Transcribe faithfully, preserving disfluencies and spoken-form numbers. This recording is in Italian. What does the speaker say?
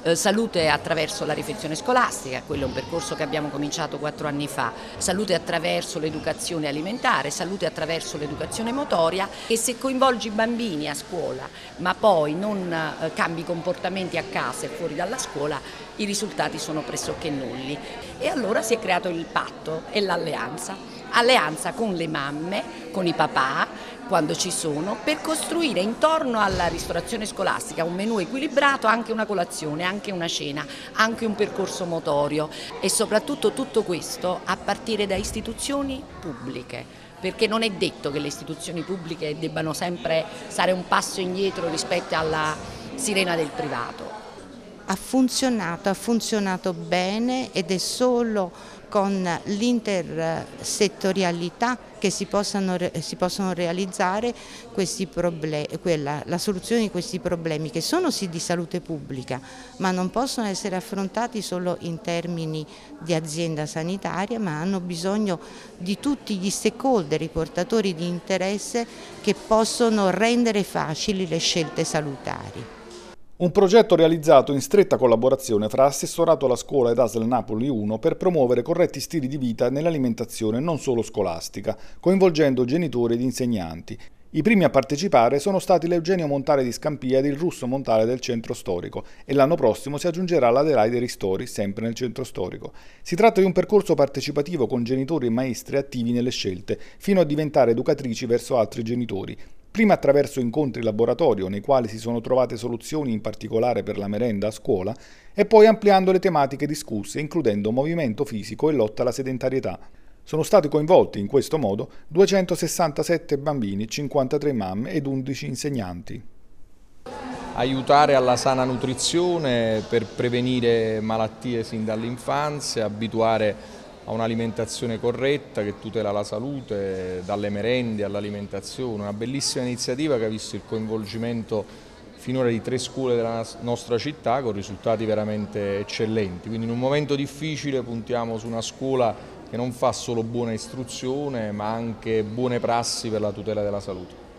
eh, salute attraverso la riflessione scolastica, quello è un percorso che abbiamo cominciato quattro anni fa, salute attraverso l'educazione alimentare, salute attraverso l'educazione motoria, e se coinvolgi i bambini a scuola ma poi non eh, cambi comportamenti a casa e fuori dalla scuola, i risultati sono pressoché nulli. E allora si è creato il patto e l'alleanza, alleanza con le mamme, con i papà, quando ci sono, per costruire intorno alla ristorazione scolastica un menù equilibrato, anche una colazione, anche una cena, anche un percorso motorio, e soprattutto tutto questo a partire da istituzioni pubbliche, perché non è detto che le istituzioni pubbliche debbano sempre stare un passo indietro rispetto alla sirena del privato. Ha funzionato, ha funzionato bene, ed è solo con l'intersettorialità che si possano, si possono realizzare questi problemi, quella, la soluzione di questi problemi, che sono sì di salute pubblica, ma non possono essere affrontati solo in termini di azienda sanitaria, ma hanno bisogno di tutti gli stakeholder, i portatori di interesse, che possono rendere facili le scelte salutari. Un progetto realizzato in stretta collaborazione fra Assessorato alla Scuola ed A S L Napoli uno per promuovere corretti stili di vita nell'alimentazione non solo scolastica, coinvolgendo genitori ed insegnanti. I primi a partecipare sono stati l'Eugenio Montale di Scampia ed il Russo Montale del Centro Storico, e l'anno prossimo si aggiungerà l'Adelaide Ristori, sempre nel Centro Storico. Si tratta di un percorso partecipativo con genitori e maestri attivi nelle scelte, fino a diventare educatrici verso altri genitori. Prima attraverso incontri laboratorio nei quali si sono trovate soluzioni in particolare per la merenda a scuola, e poi ampliando le tematiche discusse, includendo movimento fisico e lotta alla sedentarietà. Sono stati coinvolti in questo modo duecentosessantasette bambini, cinquantatré mamme ed undici insegnanti. Aiutare alla sana nutrizione per prevenire malattie sin dall'infanzia, abituare a un'alimentazione corretta che tutela la salute, dalle merende all'alimentazione. Una bellissima iniziativa che ha visto il coinvolgimento finora di tre scuole della nostra città con risultati veramente eccellenti. Quindi in un momento difficile puntiamo su una scuola che non fa solo buona istruzione, ma anche buone prassi per la tutela della salute.